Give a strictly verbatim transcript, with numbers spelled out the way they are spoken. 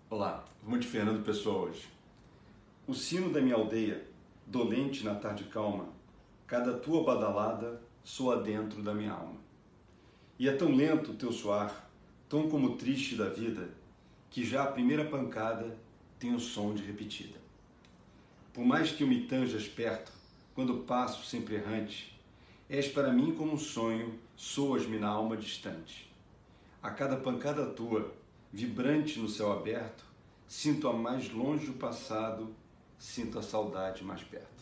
Olá, vamos de Fernando Pessoa hoje. O sino da minha aldeia, dolente na tarde calma, cada tua badalada soa dentro da minha alma. E é tão lento o teu soar, tão como triste da vida, que já a primeira pancada tem o som de repetida. Por mais que eu me tanjas perto, quando passo sempre errante, és para mim como um sonho, soas-me na alma distante. A cada pancada tua, vibrante no céu aberto, sinto a mais longe o passado, sinto a saudade mais perto.